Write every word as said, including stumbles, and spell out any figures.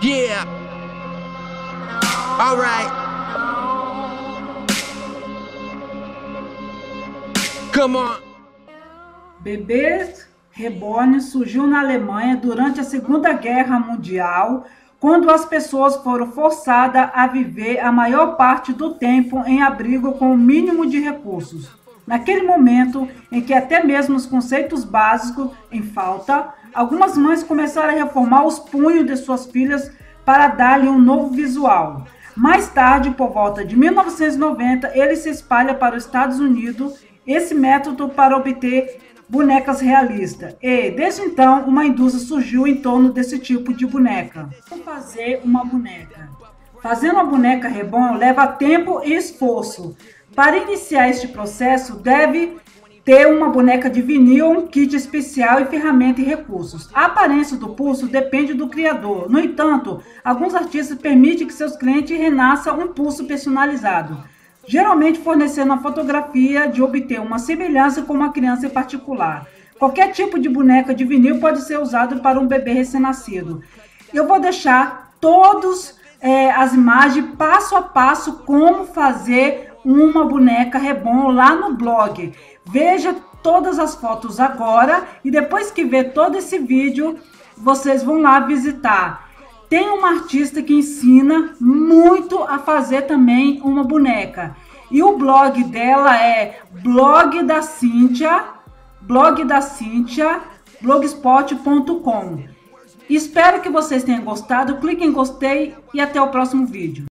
Yeah. All right. Come on. Bebê reborn surgiu na Alemanha durante a Segunda Guerra Mundial, quando as pessoas foram forçadas a viver a maior parte do tempo em abrigo com o mínimo de recursos. Naquele momento em que até mesmo os conceitos básicos em falta, algumas mães começaram a reformar os punhos de suas filhas para dar-lhe um novo visual. Mais tarde, por volta de mil novecentos e noventa, ele se espalha para os Estados Unidos, esse método para obter bonecas realistas. E, desde então, uma indústria surgiu em torno desse tipo de boneca. Como fazer uma boneca? Fazer uma boneca reborn leva tempo e esforço. Para iniciar este processo, deve ter uma boneca de vinil, um kit especial e ferramenta e recursos. A aparência do pulso depende do criador. No entanto, alguns artistas permitem que seus clientes renasçam um pulso personalizado, geralmente fornecendo a fotografia de obter uma semelhança com uma criança em particular. Qualquer tipo de boneca de vinil pode ser usado para um bebê recém-nascido. Eu vou deixar todas é, as imagens passo a passo como fazer uma boneca reborn lá no blog. Veja todas as fotos agora e depois que ver todo esse vídeo, vocês vão lá visitar. Tem uma artista que ensina muito a fazer também uma boneca. E o blog dela é blog da Cíntia, blog da Cíntia, blogspot ponto com. Espero que vocês tenham gostado. Clique em gostei e até o próximo vídeo.